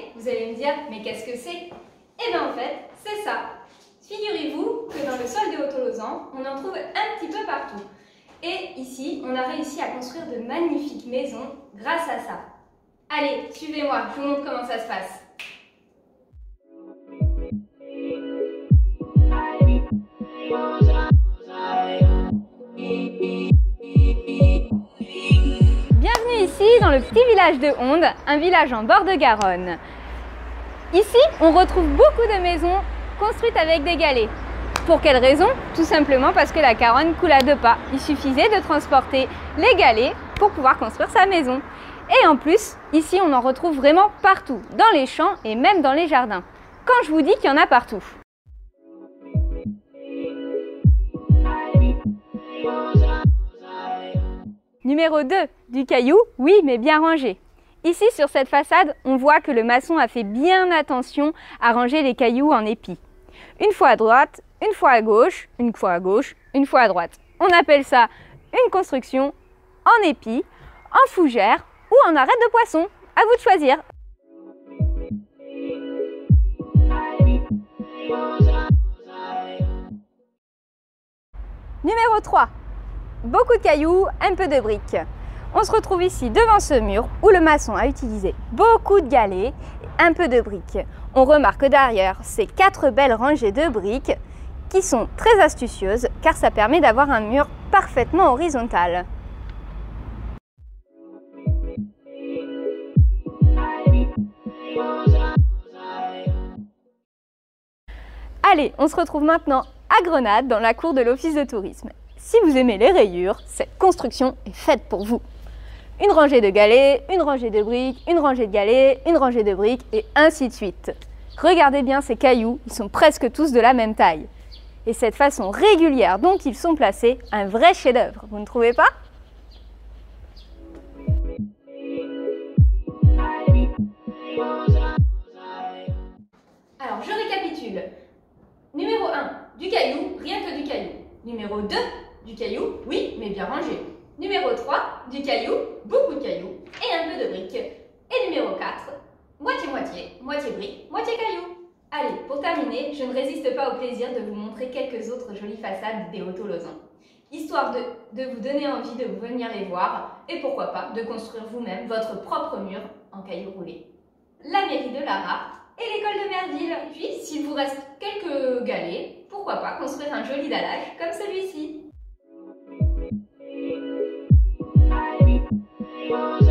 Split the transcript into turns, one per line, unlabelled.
vous allez me dire, mais qu'est-ce que c'est? Eh bien en fait, c'est ça. Figurez-vous que dans le sol des Haut-Tolosan, on en trouve un petit peu partout. Et ici, on a réussi à construire de magnifiques maisons grâce à ça. Allez, suivez-moi, je vous montre comment ça se passe. Bienvenue ici dans le petit village de Onde, un village en bord de Garonne. Ici, on retrouve beaucoup de maisons construites avec des galets. Pour quelle raison? Tout simplement parce que la Garonne coule à 2 pas. Il suffisait de transporter les galets pour pouvoir construire sa maison. Et en plus, ici, on en retrouve vraiment partout, dans les champs et même dans les jardins. Quand je vous dis qu'il y en a partout. Numéro 2, du caillou, oui, mais bien rangé. Ici, sur cette façade, on voit que le maçon a fait bien attention à ranger les cailloux en épis. Une fois à droite, une fois à gauche, une fois à gauche, une fois à droite. On appelle ça une construction en épis, en fougère ou en arête de poisson. À vous de choisir. Numéro 3. Beaucoup de cailloux, un peu de briques. On se retrouve ici devant ce mur où le maçon a utilisé beaucoup de galets et un peu de briques. On remarque derrière ces 4 belles rangées de briques qui sont très astucieuses car ça permet d'avoir un mur parfaitement horizontal. Allez, on se retrouve maintenant à Grenade dans la cour de l'office de tourisme. Si vous aimez les rayures, cette construction est faite pour vous. Une rangée de galets, une rangée de briques, une rangée de galets, une rangée de briques et ainsi de suite. Regardez bien ces cailloux, ils sont presque tous de la même taille. Et cette façon régulière dont ils sont placés, un vrai chef-d'œuvre, vous ne trouvez pas? Alors, je récapitule. Numéro 1, du caillou, rien que du caillou. Numéro 2, du caillou, oui, mais bien rangé. Numéro 3, du caillou, beaucoup de cailloux et un peu de briques. Et numéro 4, moitié-moitié, moitié briques, moitié cailloux. Allez, pour terminer, je ne résiste pas au plaisir de vous montrer quelques autres jolies façades des Haut-Tolosan. Histoire de vous donner envie de venir les voir et pourquoi pas de construire vous-même votre propre mur en cailloux roulés. La mairie de Lara et l'école de Merville. Puis, s'il vous reste quelques galets, pourquoi pas construire un joli dallage comme celui-ci.